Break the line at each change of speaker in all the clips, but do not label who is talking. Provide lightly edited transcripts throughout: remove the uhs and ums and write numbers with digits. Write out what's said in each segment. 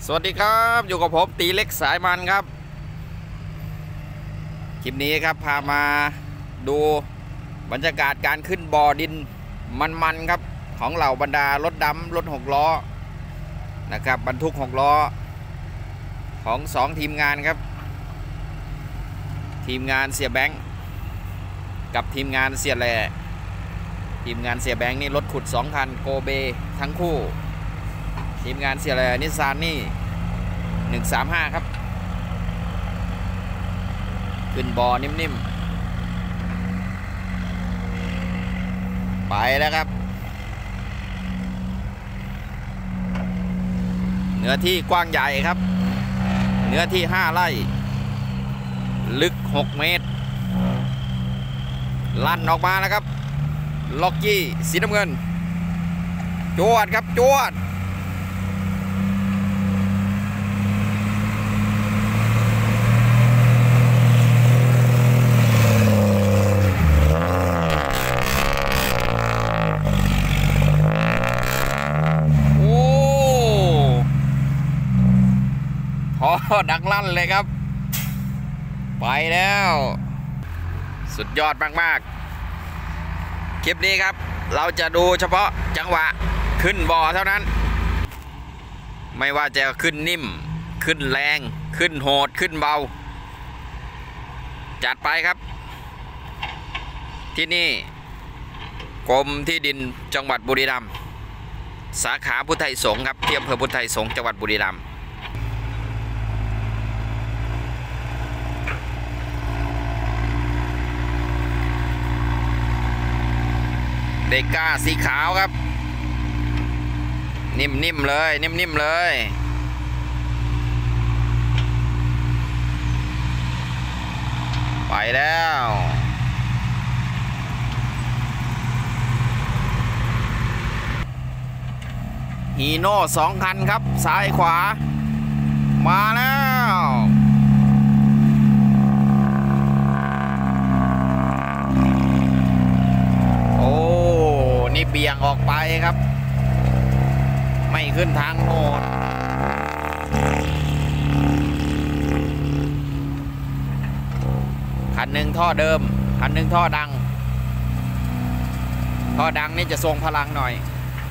สวัสดีครับอยู่กับผมตีเล็กสายมันครับคลิปนี้ครับพามาดูบรรยากาศการขึ้นบ่อดินมันๆครับของเหล่าบรรดารถดำรถ6 ล้อนะครับบรรทุก6 ล้อของ2ทีมงานครับทีมงานเสียแบงค์กับทีมงานเสียแหล่ทีมงานเสียแบงค์นี่รถขุด2 คันโกเบทั้งคู่ทีมงานเสียแหล่นิสสันนี่135ครับขึ้นบ่อนิ่มๆไปแล้วครับเนื้อที่กว้างใหญ่ครับเนื้อที่5 ไร่ลึก6 เมตรลั่นออกมาแล้วครับล็อกกี้สีน้ำเงินจวดครับจวดดังลั่นเลยครับไปแล้วสุดยอดมากๆคลิปนี้ครับเราจะดูเฉพาะจังหวะขึ้นบ่อเท่านั้นไม่ว่าจะขึ้นนิ่มขึ้นแรงขึ้นโหดขึ้นเบาจัดไปครับที่นี่กรมที่ดินจังหวัดบุรีรัมย์สาขาพุทธไทยสงฆ์ครับที่อำเภอพุทธไทยสงฆ์จังหวัดบุรีรัมย์เดก้าสีขาวครับนิ่มๆเลยนิ่มๆเลยไปแล้วฮีโน่2 คันครับซ้ายขวามาแล้วเบี่ยงออกไปครับไม่ขึ้นทางโหดคันหนึ่งท่อเดิมคันหนึ่งท่อดังนี่จะทรงพลังหน่อย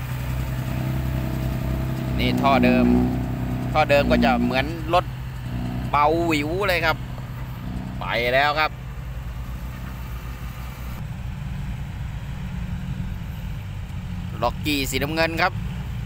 นี่ท่อเดิมก็จะเหมือนรถเบาหวิวเลยครับไปแล้วครับล็อกกี้สีน้ำเงินครับ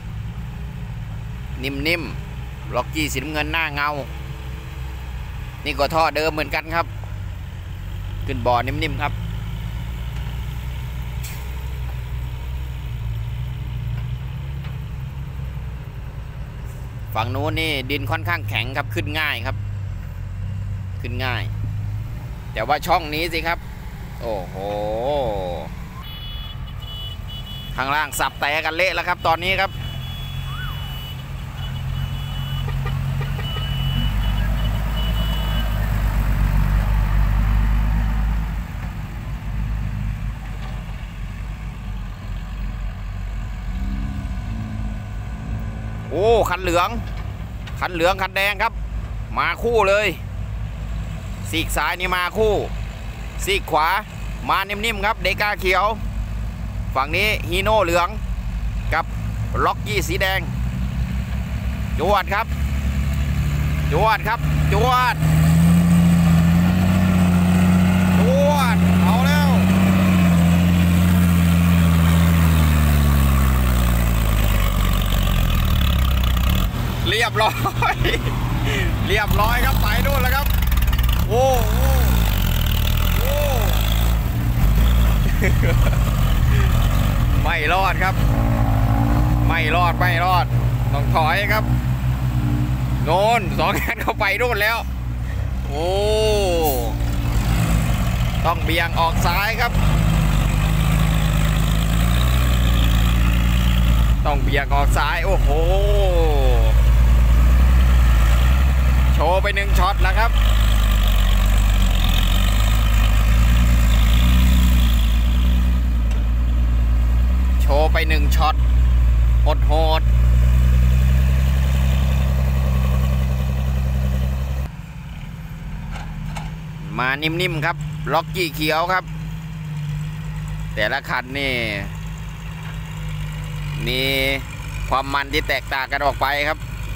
นิ่มๆล็อกกี้สีน้ำเงินหน้าเงานี่ก็ท่อเดิมเหมือนกันครับขึ้นบ่อนิ่มๆครับฝั่งนู้นนี่ดินค่อนข้างแข็งครับขึ้นง่ายครับขึ้นง่ายแต่ว่าช่องนี้สิครับโอ้โหข้างล่างสับแตกกันเละแล้วครับตอนนี้ครับโอ้คันเหลืองคันแดงครับมาคู่เลยซีกซ้ายนี่มาคู่ซีกขวามานิ่มๆครับเดก้าเขียวฝั่งนี้ฮีโน่เหลืองกับล็อกกี้สีแดงจวดครับจวดเอาแล้วเรียบร้อยครับไปนู่นแล้วครับโอ้ไม่รอดครับไม่รอดต้องถอยครับโน่น2 คันเข้าไปโน่นแล้วโอ้ต้องเบี่ยงออกซ้ายครับต้องเบี่ยงออกซ้ายโอ้โหโชว์ไป1 ช็อตแล้วครับโชว์ไป1 ช็อตโหดมานิ่มๆครับล็อกกี้เขียวครับแต่ละคันนี่มีความมันที่แตกต่างกันออกไปครับ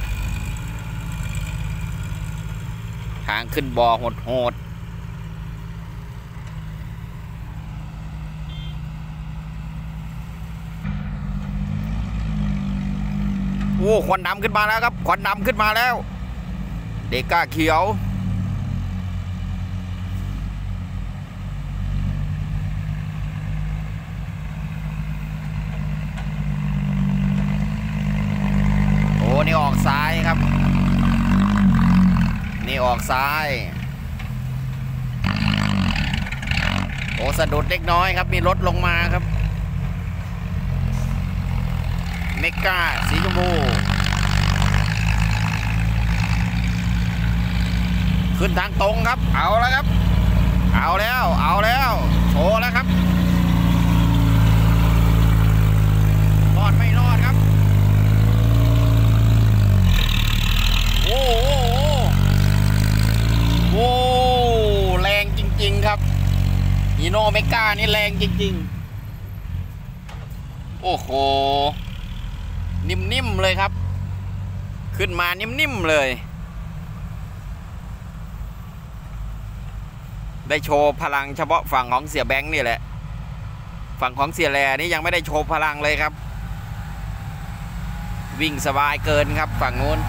ทางขึ้นบ่อโหดโอ้ควันดำขึ้นมาแล้วครับควันดำขึ้นมาแล้วเดก้าเขียวโอ้นี่ออกซ้ายครับนี่ออกซ้ายโอ้สะดุดเล็กน้อยครับมีรถลงมาครับเมก้าสีชมพูขึ้นทางตรงครับเอาแล้วครับเอาแล้วโชว์แล้วครับรอดไม่รอดครับโอ้โหแรงจริงๆครับฮีโน่เมก้านี่แรงจริงๆโอ้โหนิ่มๆเลยครับขึ้นมานิ่มๆเลยได้โชว์พลังเฉพาะฝั่งของเสียแบงค์นี่แหละฝั่งของเสียแลนี่ยังไม่ได้โชว์พลังเลยครับวิ่งสบายเกินครับฝั่งนู้น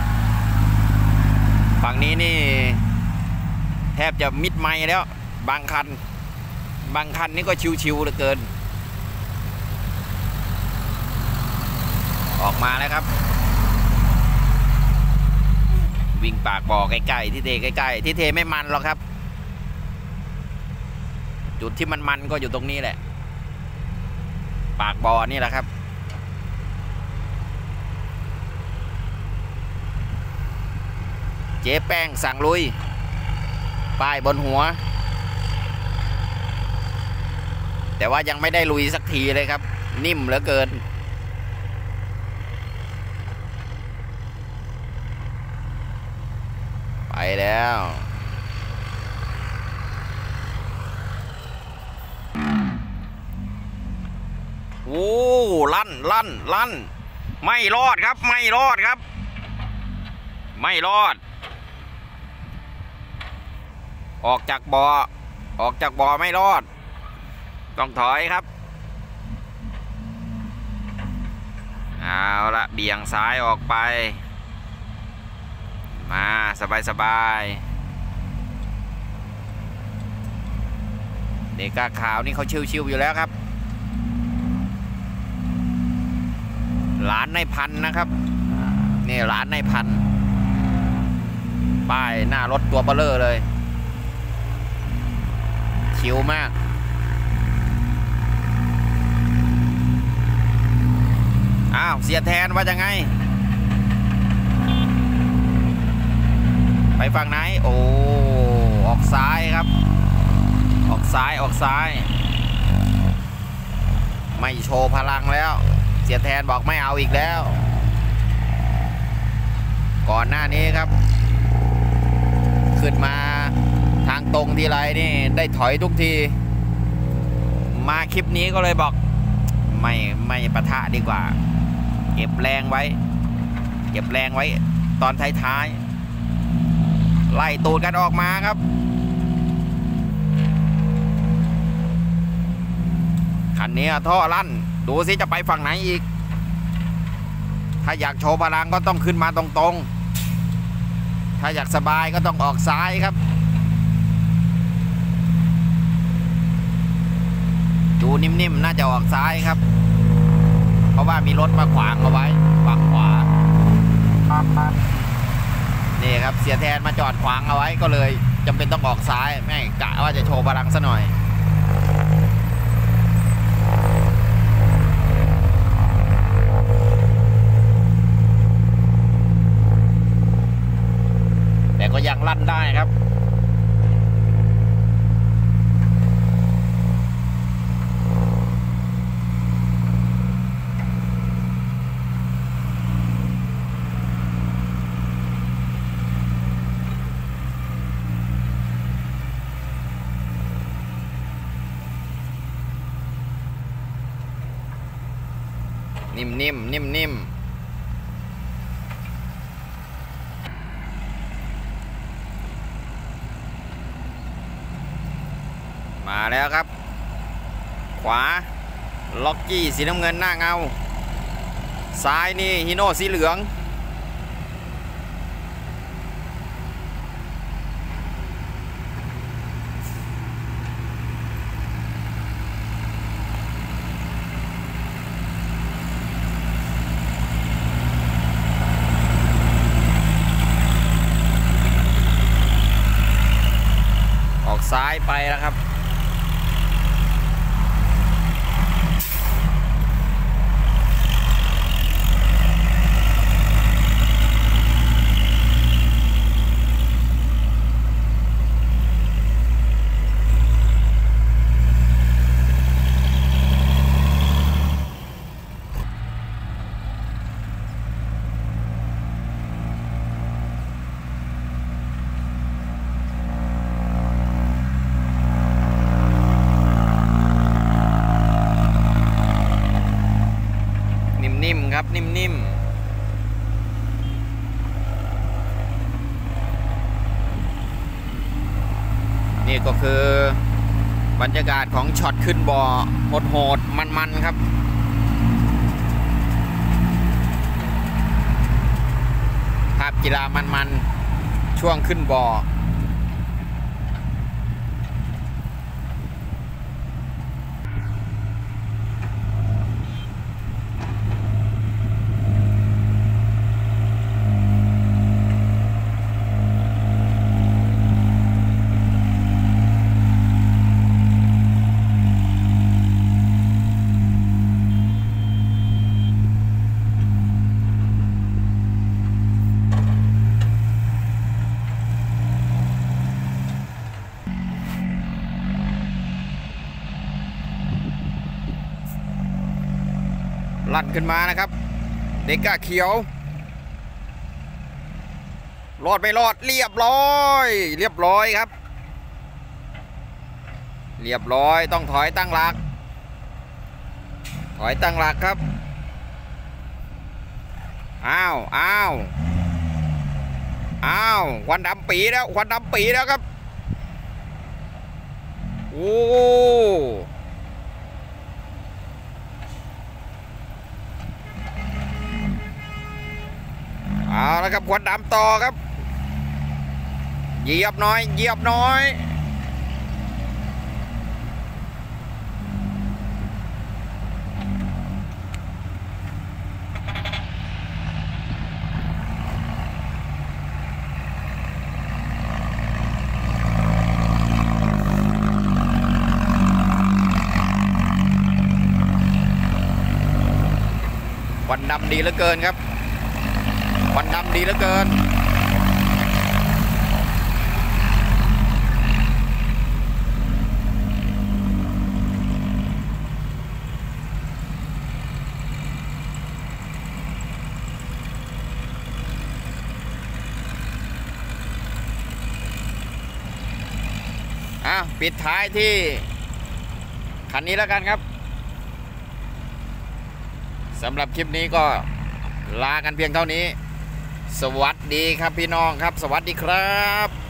ฝั่งนี้นี่แทบจะมิดไมล์แล้วบางคันนี่ก็ชิวๆเหลือเกินออกมาแล้วครับวิ่งปากบ่อใกล้ๆที่เทใกล้ๆที่เทไม่มันหรอกครับจุดที่มันก็อยู่ตรงนี้แหละปากบ่อนี่แหละครับเจ๊แป้งสั่งลุยป้ายบนหัวแต่ว่ายังไม่ได้ลุยสักทีเลยครับนิ่มเหลือเกินไปแล้วโอ้ลั่นไม่รอดครับไม่รอดออกจากบ่อไม่รอดต้องถอยครับเอาละเบี่ยงซ้ายออกไปมาสบายเด็กกาขาวนี่เขาชิวๆอยู่แล้วครับหลานในพันนะครับนี่หลานในพันป้ายหน้ารถตัวเบลอเลยชิวมากอ้าวเสียแทนว่ายังไงไปฝั่งไหนโอ้ออกซ้ายครับออกซ้ายไม่โชว์พลังแล้วเสียแทนบอกไม่เอาอีกแล้วก่อนหน้านี้ครับขึ้นมาทางตรงทีไรนี่ได้ถอยทุกทีมาคลิปนี้ก็เลยบอกไม่ปะทะดีกว่าเก็บแรงไว้ตอนท้ายๆไล่ตูดกันออกมาครับคันนี้ท่อลั่นดูสิจะไปฝั่งไหนอีกถ้าอยากโชว์พลังก็ต้องขึ้นมาตรงๆถ้าอยากสบายก็ต้องออกซ้ายครับดูนิ่มๆน่าจะออกซ้ายครับเพราะว่ามีรถมาขวางเอาไว้ฝั่งขวานี่ครับเสียแทนมาจอดขวางเอาไว้ก็เลยจำเป็นต้องออกซ้ายแม่งกะว่าจะโชว์พลังซะหน่อยแต่ก็ยังลั่นได้ครับนิ่มๆนิ่มๆมาแล้วครับขวาล็อกกี้สีน้ำเงินหน้าเงาซ้ายนี่ฮิโน่สีเหลืองออกซ้ายไปแล้วครับนิ่มๆครับนิ่มๆนี่ก็คือบรรยากาศของช็อตขึ้นบ่อโหดๆมันๆครับภาพกีฬามันๆช่วงขึ้นบ่อลั่นขึ้นมานะครับเด็กก้าเขียวรอดไม่รอดเรียบร้อยครับเรียบร้อยต้องถอยตั้งหลักครับอ้าวควันดำปีแล้วครับโอ้เอาละครับควันดำต่อครับเหยียบน้อยควันดำดีเหลือเกินครับควันดำดีเหลือเกินปิดท้ายที่คันนี้แล้วกันครับสำหรับคลิปนี้ก็ลากันเพียงเท่านี้สวัสดีครับพี่น้องครับสวัสดีครับ